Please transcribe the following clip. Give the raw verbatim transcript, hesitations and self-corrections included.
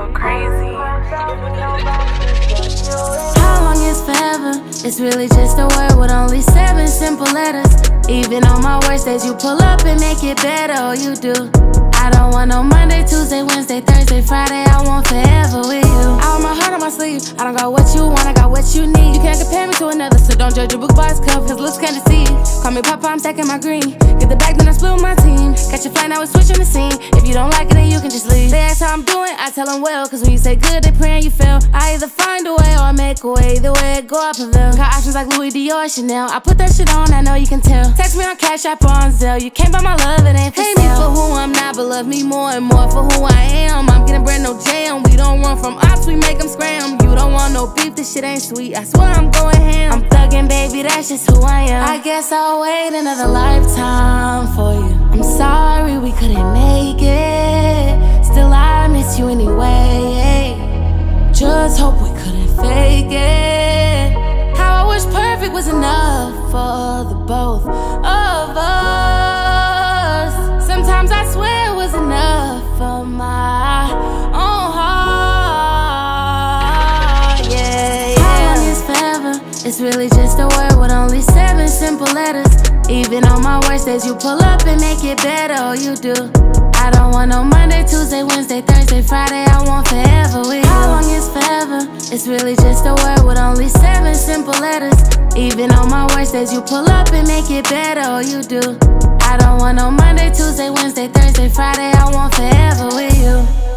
so crazy. How long is forever? It's really just a word with only seven simple letters. Even on my worst days, you pull up and make it better. Oh, you do. I don't want no Monday, Tuesday, Wednesday, Thursday, Friday. I want forever with you. I want my heart on my sleeve. I don't got what you want, I got what you need. You can't compare me to another, so don't judge a book by its cover, cause looks can't deceive. Call me Papa, I'm stacking my green. Get the bag, then I split with my team. Got your flight, now we're switching the scene. If you don't like it, then you can just leave. They ask how I'm doing, I tell them well, cause when you say good, they praying you fail. I either find a way or I make a way. The way it go, I prevail. Got options like Louis Dior Chanel. I put that shit on, I know you can tell. Text me on Cash App or on Zelle. You can't buy my love, it ain't for sale. Hate me for who I'm not, but love me more and more for who I am. I'm getting bread, no jam. We don't run from ops, we make them scram. You don't want no beef, this shit ain't sweet. I swear I'm going ham. I'm thuggin', baby, that's just who I am. I guess I'll wait another lifetime for you. I'm sorry we couldn't make it. Still, I miss you anyway. Just hope we couldn't fake it. How I wish perfect was enough for the both of us. Sometimes I swear it was enough for my own heart. Yeah, yeah. How long is forever? It's really just a word with only seven simple letters. Even on my worst days, you pull up and make it better. Oh, you do. I don't want no Monday, Tuesday, Wednesday, Thursday, Friday. I want forever with you. How long is forever? It's really just a word with only seven simple letters. Even on my worst days, you pull up and make it better. Oh, you do. I don't want no Monday, Tuesday, Wednesday, Thursday, Friday. I want forever with you.